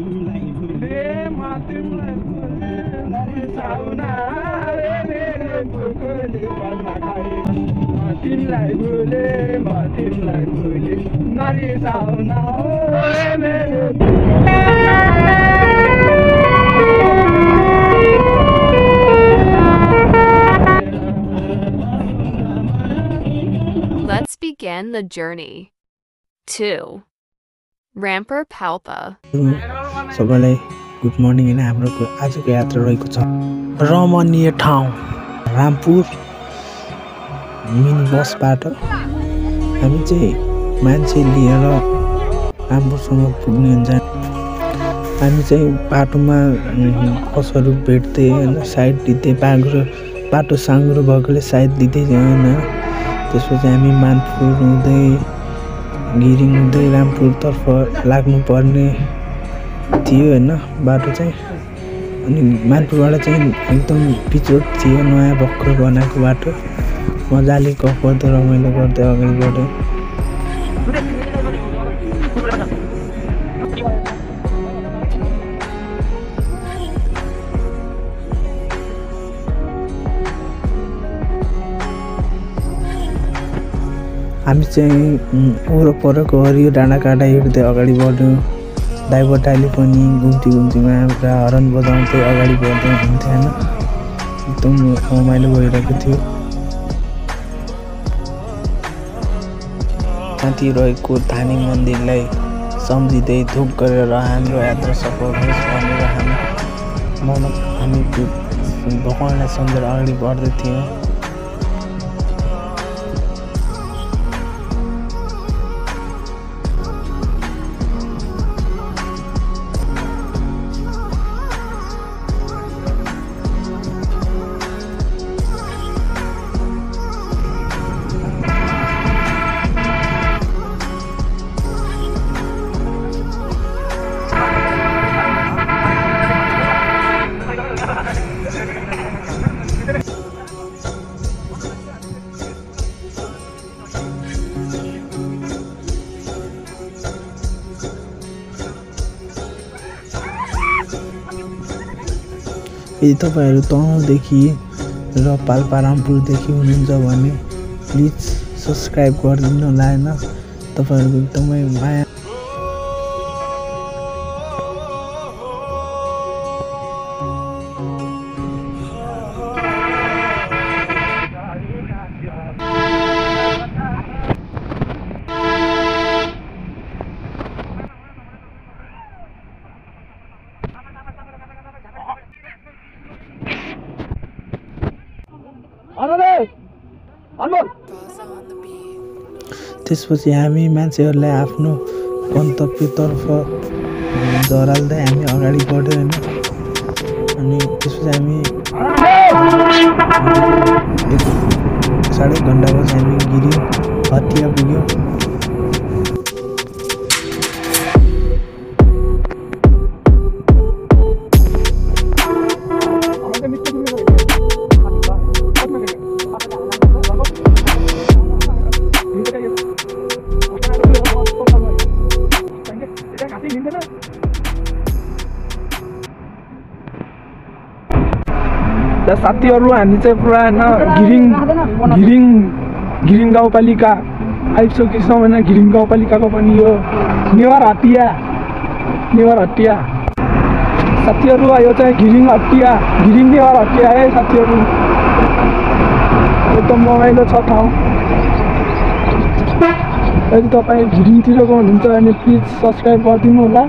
Let's begin the journey to Rampur Palpa. सबैलाई good morning हैन हाम्रो आजको यात्रा रहेको छ रमणीय ठाउँ रामपुर मिनी बसबाट हामी चाहिँ मान्छे लिएर रामपुरसम्म पुग्ने हुन्छ हामी चाहिँ बाटोमा बसहरू भेट्दै हैन साइड दिँदै बाटो साँघुरो भएकोले साइड दिँदै हैन त्यसपछि हामी मानपुर हुँदै गिरिङ हुँदै रामपुरतर्फ लाग्नु पर्ने थियो हैन बाटो चाहिँ अनि मानपुरबाट चाहिँ एकदम पिचोट थियो नयाँ भर्खर बनाएको बाटो मजाले गफ गर्दै रमाइलो गर्दै अगाडि बढ्यो हामी चाहिँ वरपरको हरियो डाँडा काँडा हिँड्दै अगाडि बढ्यौँ ड्राइभर दाइले पनि घुम्तीमा पुरा हर्न बजाउँदै अगाडि बढ्दै हुन्थ्यो हैन एकदम रमाइलो भइरहेको थियो माथि रहेको धानी मन्दिरलाई सम्झिँदै धुप गरेर हाम्रो यात्रा सफल होस् भनेर हामी भगवानलाई सम्झेर अगाडि बढ्दै थियौँ यदि तपाईहरु तनहुँदेखि र पाल्पा रामपुरदेखि हुनुहुन्छ भने प्लिज सब्स्क्राइब गरिदिनु होला हैन तपाईहरुको एकदमै माया त्यसपछि हामी मान्छेहरुलाई आफ्नो गन्तव्यतर्फ झराल्दै हामी अगाडि बढ्यौं हैन अनि त्यसपछि हामी 1.5 घण्टापछि हामी गिरी हटिया पुग्यौं साथीहरु हामी चाहिँ पुरा गिरिङ गाउँपालिका आइसकेछौं हैन गिरिङ गाउँपालिकाको पनि यो नेवार हटिया साथीहरु यो चाहिँ गिरिङ नेवार हटिया है साथीहरु एकदम रमाइलो छ ठाउँ यदि तपाई गिरिङतिरको हुनुहुन्छ भने प्लिज सब्स्क्राइब गरिदिनु होला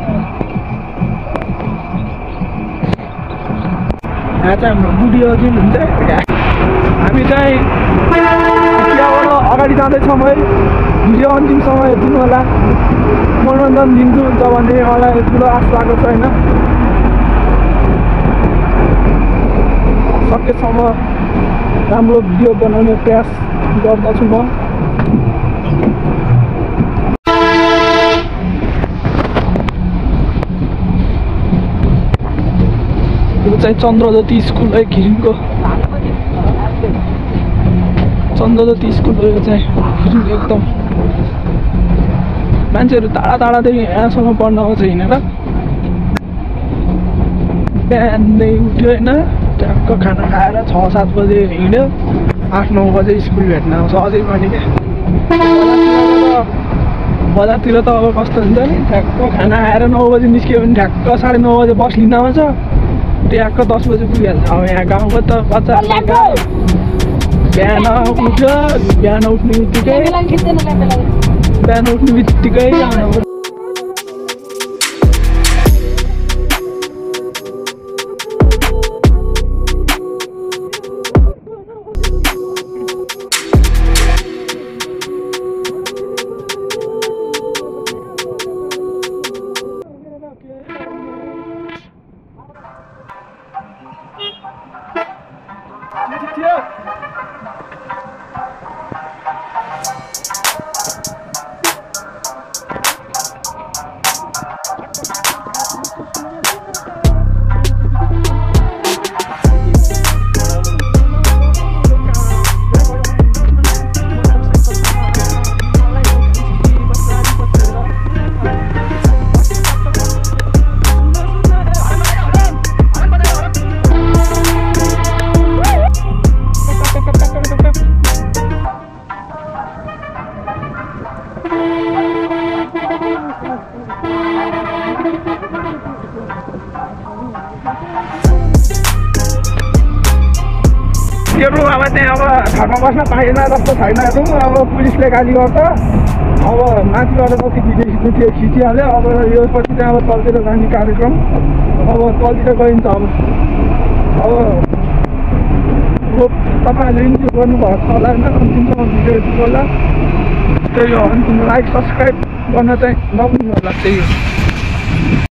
यहाँ चाहिँ हाम्रो बुढी अजिल हुन्छ हामी चाहिँ त्यहाँबाट अगाडि जाँदैछौँ है भिडियो अन्तिमसम्म हेरिदिनु होला मनोरञ्जन दिन्छु हुन्छ भने मलाई ठुलो आश लागेको छ हैन सकेसम्म राम्रो भिडियो बनाउने प्रयास गर्दछु म यो चाहिँ चन्द्रज्योति स्कुल है घिरिङको चन्द्रज्योति स्कुल हो यो चाहिँ घिरिङ एकदम मान्छेहरु टाढादेखि यहाँसम्म पढ्न आउँछ हिँडेर बिहानै उठ्यो होइन ट्याक्क खाना खाएर 6-7 बजे हिँड्यो 8-9 बजे स्कुल भेट्न आउँछ अझै पनि क्या बजारतिर त अब कस्तो हुन्छ नि ठ्याक्क खाना खाएर 9 बजे निस्क्यो भने ठ्याक्क 9:30 बजे बस लिन आउँछ ट्याक्क 10 बजे पुगिहाल्छ अब यहाँ गाउँको त बच्चा बिहान उठ्ने बित्तिकै आउनु त्यो रुममा चाहिँ अब घरमा बस्न पाइएन जस्तो छैन रुम अब पुलिसले गाली गर्छ अब माथिबाट जति भिडियो खिच्नु थियो खिचिहाल्यो अब यो पछि चाहिँ अब तलतिर जाने कार्यक्रम अब तलतिर गइन्छ अब तपाईँहरूले इन्जोय गर्नुभएको छ होला होइन अन्तिमसम्म भिडियो हेर्नु होला त्यही हो अन्तिम लाइक सब्सक्राइब गर्न चाहिँ नभुल्नु होला त्यही हो